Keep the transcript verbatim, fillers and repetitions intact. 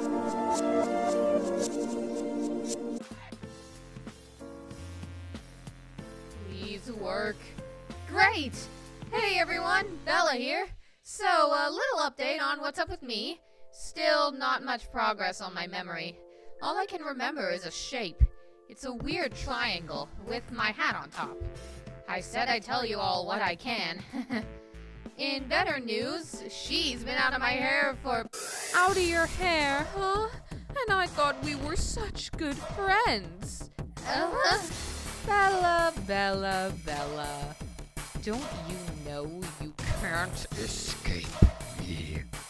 Please work. Great! Hey everyone, Bella here. So, a little update on what's up with me. Still not much progress on my memory. All I can remember is a shape. It's a weird triangle with my hat on top. I said I'd tell you all what I can. In better news, she's been out of my hair for— Out of your hair, huh? And I thought we were such good friends. Uh-huh. Bella, Bella, Bella. Don't you know you can't escape me?